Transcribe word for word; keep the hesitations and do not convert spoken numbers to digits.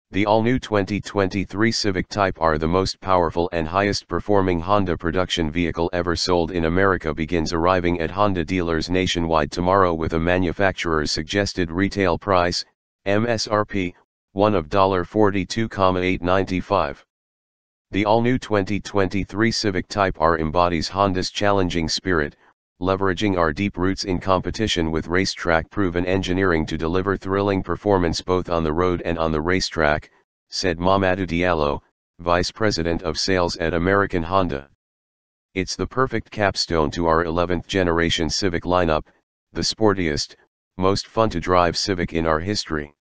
The all-new twenty twenty-three Civic Type R, the most powerful and highest-performing Honda production vehicle ever sold in America, begins arriving at Honda dealers nationwide tomorrow with a manufacturer's suggested retail price, M S R P, one of forty-two thousand eight hundred ninety-five dollars. The all-new twenty twenty-three Civic Type R embodies Honda's challenging spirit, leveraging our deep roots in competition with racetrack-proven engineering to deliver thrilling performance both on the road and on the racetrack, said Mamadou Diallo, Vice President of Sales at American Honda. It's the perfect capstone to our eleventh generation Civic lineup, the sportiest, most fun-to-drive Civic in our history.